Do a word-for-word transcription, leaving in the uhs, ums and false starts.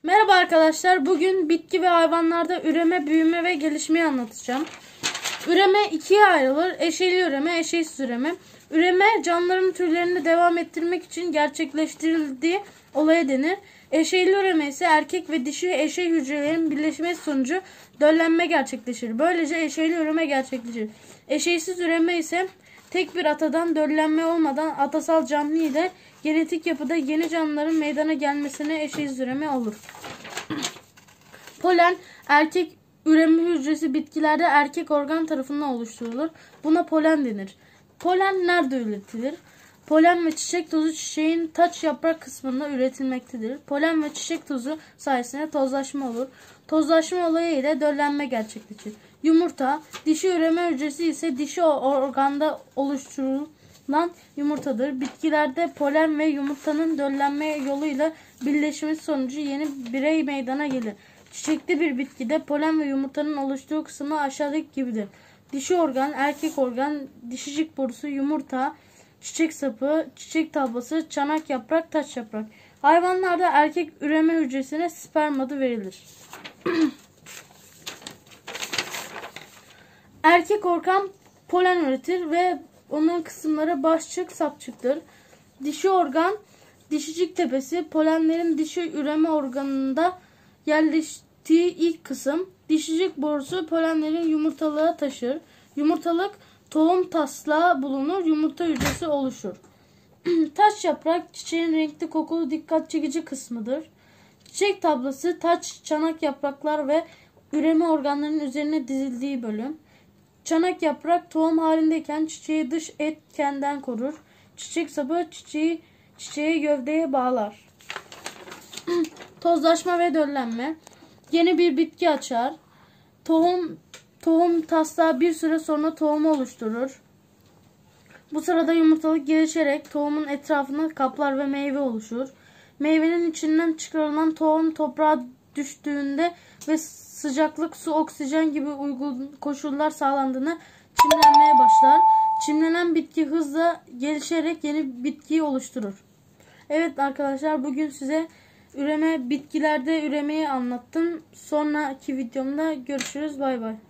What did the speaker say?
Merhaba arkadaşlar. Bugün bitki ve hayvanlarda üreme, büyüme ve gelişmeyi anlatacağım. Üreme ikiye ayrılır. Eşeyli üreme, eşeysiz üreme. Üreme canlıların türlerini devam ettirmek için gerçekleştirildiği olaya denir. Eşeyli üreme ise erkek ve dişi eşey hücrelerin birleşmesi sonucu döllenme gerçekleşir. Böylece eşeyli üreme gerçekleşir. Eşeysiz üreme ise tek bir atadan döllenme olmadan atasal canlı ile genetik yapıda yeni canlıların meydana gelmesine eşeysiz üreme olur. Polen erkek üreme hücresi bitkilerde erkek organ tarafından oluşturulur. Buna polen denir. Polen nerede üretilir? Polen ve çiçek tozu çiçeğin taç yaprak kısmında üretilmektedir. Polen ve çiçek tozu sayesinde tozlaşma olur. Tozlaşma olayı ile döllenme gerçekleşir. Yumurta, dişi üreme hücresi ise dişi organda oluşturulan yumurtadır. Bitkilerde polen ve yumurtanın döllenme yoluyla birleşmesi sonucu yeni birey meydana gelir. Çiçekli bir bitkide polen ve yumurtanın oluştuğu kısmı aşağıdaki gibidir. Dişi organ, erkek organ, dişicik borusu, yumurta, çiçek sapı, çiçek tablası, çanak yaprak, taç yaprak. Hayvanlarda erkek üreme hücresine sperm adı verilir. Erkek organ polen üretir ve onun kısımları başçık, sapçıktır. Dişi organ, dişicik tepesi, polenlerin dişi üreme organında yerleştiği ilk kısım. Dişicik borusu polenlerin yumurtalığa taşır. Yumurtalık tohum taslağı bulunur. Yumurta hücresi oluşur. Taç yaprak çiçeğin renkli, kokulu, dikkat çekici kısmıdır. Çiçek tablası taç, çanak yapraklar ve üreme organlarının üzerine dizildiği bölüm. Çanak yaprak tohum halindeyken çiçeği dış etkenden korur. Çiçek sapı çiçeği çiçeği gövdeye bağlar. Tozlaşma ve döllenme. Yeni bir bitki açar. Tohum tohum taslağı bir süre sonra tohumu oluşturur. Bu sırada yumurtalık gelişerek tohumun etrafını kaplar ve meyve oluşur. Meyvenin içinden çıkarılan tohum toprağa düştüğünde ve sıcaklık, su, oksijen gibi uygun koşullar sağlandığında çimlenmeye başlar. Çimlenen bitki hızla gelişerek yeni bitkiyi oluşturur. Evet arkadaşlar, bugün size üreme, bitkilerde üremeyi anlattım. Sonraki videomda görüşürüz. Bay bay.